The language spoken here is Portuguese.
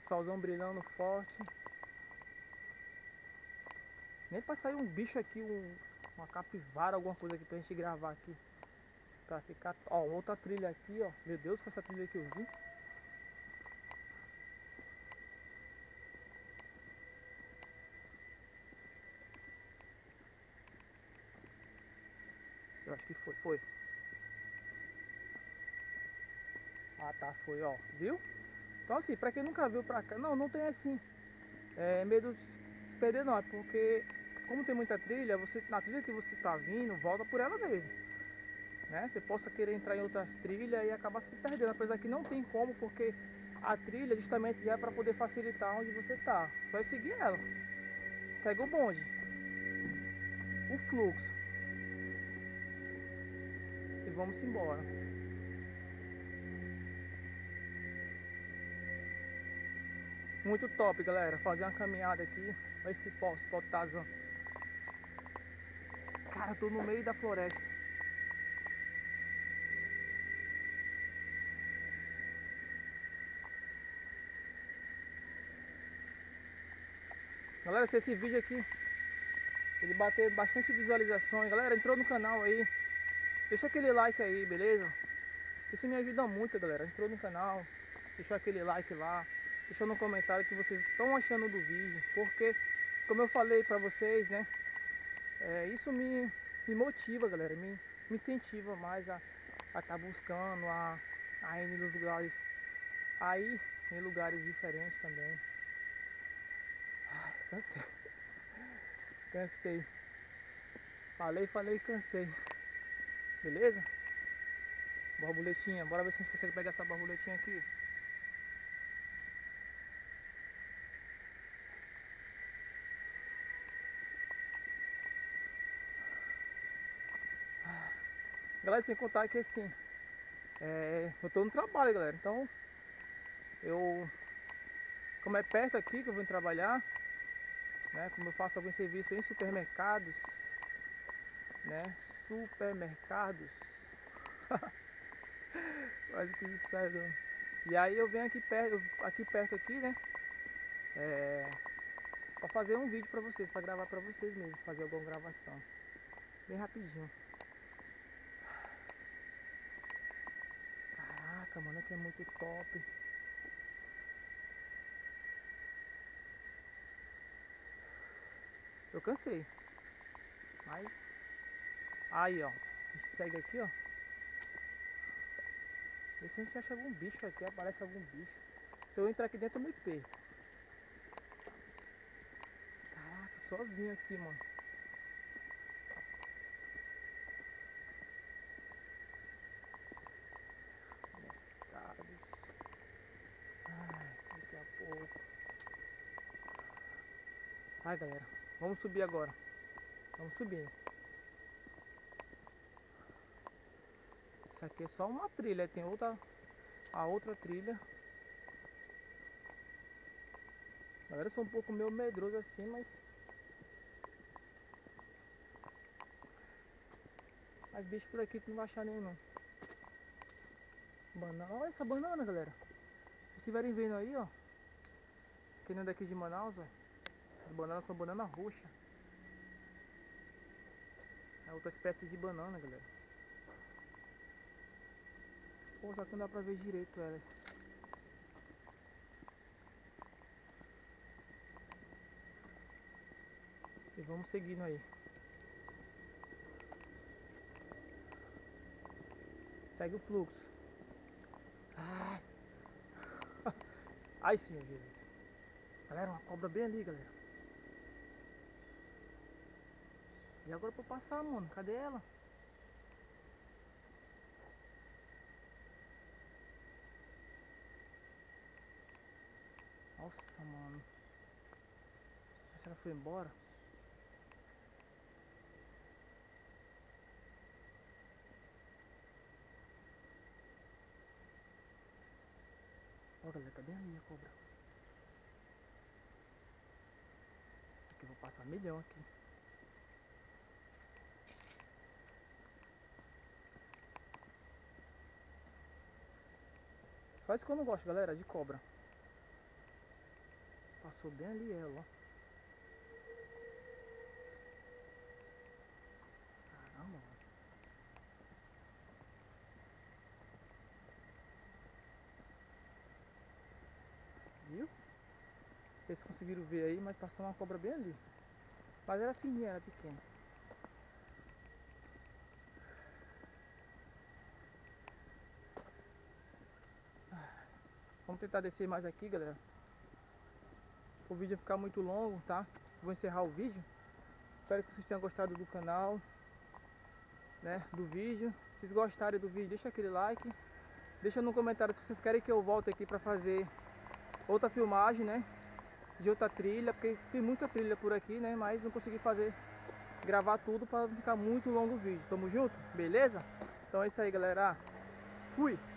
Solzão brilhando forte. Nem pra sair um bicho aqui, uma capivara, alguma coisa aqui pra gente gravar aqui. Pra ficar... Ó, outra trilha aqui, ó. Meu Deus, foi essa trilha que eu vi. Eu acho que foi. Ah, tá, foi, ó. Viu? Então assim, pra quem nunca viu pra cá... Não tem assim... medo de se perder não. É porque... Como tem muita trilha, na trilha que você tá vindo, volta por ela mesmo. Né? Você possa querer entrar em outras trilhas e acabar se perdendo. Apesar que não tem como, porque a trilha justamente já é para poder facilitar onde você tá. Só é seguir ela. Segue o bonde, o fluxo e vamos embora. Muito top, galera. Fazer uma caminhada aqui. Olha esse spot Tarzan. Cara, eu tô no meio da floresta. Galera, se esse vídeo aqui ele bater bastante visualizações, galera, entrou no canal aí, deixa aquele like aí, beleza? Isso me ajuda muito, galera. Entrou no canal, deixou aquele like lá, deixou no comentário o que vocês estão achando do vídeo, porque, como eu falei pra vocês, né, isso me motiva, galera, me incentiva mais a tá buscando, a ir nos lugares, a ir em lugares diferentes também. Ai, cansei, cansei, falei, cansei, beleza? Borboletinha, bora ver se a gente consegue pegar essa borboletinha aqui. Galera, sem contar que assim, eu tô no trabalho, galera, então como é perto aqui que eu vou trabalhar, né, como eu faço alguns serviços em supermercados, né, supermercados, quase que isso sai do... E aí eu venho aqui perto aqui, né, pra fazer um vídeo pra vocês, pra gravar pra vocês mesmo, fazer alguma gravação, bem rapidinho. Caraca, mano, aqui é muito top. Eu cansei, mas aí, ó, a gente segue aqui, ó. Vê se a gente acha algum bicho aqui, aparece algum bicho. Se eu entrar aqui dentro eu me perco. Caraca, sozinho aqui, mano. Mercados. Ai, daqui a pouco. Ai, galera, vamos subir agora. Vamos subindo. Isso aqui é só uma trilha, tem a outra trilha. Galera, eu sou um pouco meio medroso assim, mas bicho por aqui tu não vai achar nenhum não. Banana, olha essa banana, galera. Se estiverem vendo aí, ó, quem não é daqui de Manaus, ó, as bananas são banana roxa. É outra espécie de banana, galera. Pô, só que não dá pra ver direito elas. E vamos seguindo aí. Segue o fluxo. Ai, ai, Senhor Jesus. Galera, uma cobra bem ali, galera. E agora pra eu passar, mano? Cadê ela? Nossa, mano. Será que ela foi embora? Ó, galera, tá bem ali a cobra. Aqui eu vou passar milhão aqui. Só isso que eu não gosto, galera, de cobra. Passou bem ali ela, ó. Caramba, mano. Viu? Vocês conseguiram ver aí, mas passou uma cobra bem ali. Mas era fininha, era pequena. Vamos tentar descer mais aqui, galera. O vídeo vai ficar muito longo, tá? Vou encerrar o vídeo. Espero que vocês tenham gostado do canal, né? Do vídeo. Se vocês gostarem do vídeo, deixa aquele like. Deixa no comentário se vocês querem que eu volte aqui pra fazer outra filmagem, né? De outra trilha, porque tem muita trilha por aqui, né? Mas não consegui gravar tudo para não ficar muito longo o vídeo. Tamo junto? Beleza? Então é isso aí, galera. Fui!